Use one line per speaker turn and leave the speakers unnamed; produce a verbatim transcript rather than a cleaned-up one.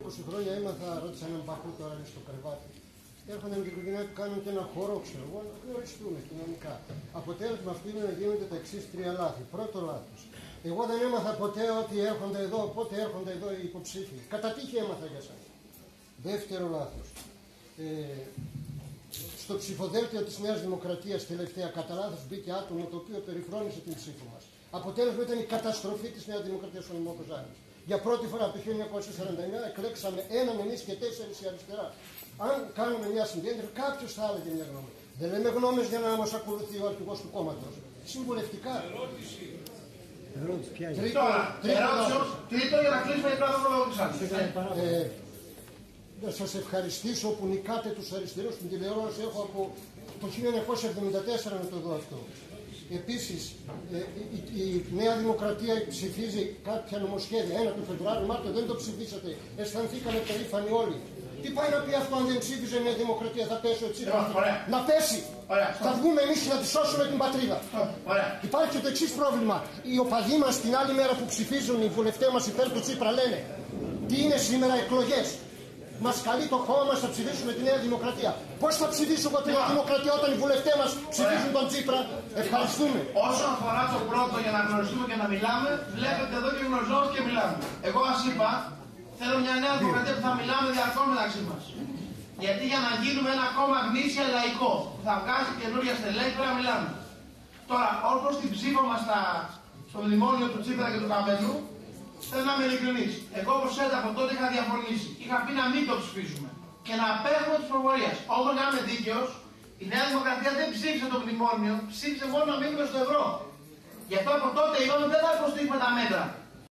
είκοσι χρόνια έμαθα, ρώτησα έναν παππού τώρα είναι στο κρεβάτι. Έρχονται με την οικογένειά του, κάνουν και ένα χώρο, ξέρω εγώ, να γνωριστούμε κοινωνικά. Αποτέλεσμα αυτού είναι να γίνονται τα εξής τρία λάθη. Πρώτο λάθος. Εγώ δεν έμαθα ποτέ ότι έρχονται εδώ, πότε έρχονται εδώ οι υποψήφοι. Κατά τύχη έμαθα για σας. Δεύτερο λάθος. Ε, στο ψηφοδέλτιο της Νέας Δημοκρατίας τελευταία κατά λάθος μπήκε άτομο το οποίο περιφρόνησε την ψήφο μας. Αποτέλεσμα ήταν η καταστροφή της Νέας Δημοκρατίας ο Νημό Κοζάνης. Για πρώτη φορά από το χίλια εννιακόσια σαράντα εννιά εκλέξαμε έναν εμείς και τέσσερις η αριστερά. Αν κάνουμε μια συγκέντρωση, κάποιος θα έλεγε μια γνώμη. Δεν λέμε γνώμες για να μας ακολουθεί ο αρχηγός του κόμματος. Συμβουλευτικά.
Ερώτηση.
Ερώτηση, ποια είναι.
Τρίτο, τρίτο για να κλείσουμε η πράγμα του
ε, Να σας ευχαριστήσω που νικάτε τους αριστερούς στην τηλεόραση. Έχω από το χίλια εννιακόσια εβδομήντα τέσσερα να το δω αυτό. Επίσης, ε, η, η, η Νέα Δημοκρατία ψηφίζει κάποια νομοσχέδια. Ένα του Φεβρουάριου, Μάρτιο δεν το ψηφίσατε. Αισθανθήκαμε περήφανοι όλοι. Τι πάει να πει αυτό αν δεν ψήφιζε η Νέα Δημοκρατία, θα πέσει ο Τσίπρας. Να πέσει. Ωραία. Θα βγούμε εμείς να τη σώσουμε την πατρίδα. Ωραία. Υπάρχει και το εξής πρόβλημα. Οι οπαδοί μας την άλλη μέρα που ψηφίζουν οι βουλευτές μας υπέρ του Τσίπρα λένε τι είναι σήμερα εκλογές. Μας καλεί το κόμμα μας να ψηφίσουμε τη Νέα Δημοκρατία. Πώς θα ψηφίσω εγώ τη Νέα Δημοκρατία όταν οι βουλευτές μας ψηφίζουν τον Τσίπρα. Ευχαριστούμε.
Όσον αφορά το πρώτο για να γνωριστούμε και να μιλάμε, βλέπετε εδώ και γνωριζόμαστε και μιλάμε. Εγώ σας είπα, θέλω μια Νέα Δημοκρατία που θα μιλάμε διαρκώς μεταξύ μας. Γιατί για να γίνουμε ένα κόμμα γνήσια λαϊκό που θα βγάζει καινούργια στελέχη πρέπει να μιλάμε. Τώρα, όπως την ψήφο μας στα... στο μνημόνιο του Τσίπρα και του Καμένου, θέλω να είμαι ειλικρινής. Εγώ όπως ξέρετε από τότε είχα διαφωνήσει. Είχα πει να μην το ψηφίσουμε και να απέχουμε της προφορίας. Όμως να είμαι δίκαιος, η Νέα Δημοκρατία δεν ψήφισε το μνημόνιο, ψήφισε μόνο να μείνουμε στο ευρώ. Γι' αυτό από τότε είπαμε δεν θα υποστηρίξουμε τα μέτρα.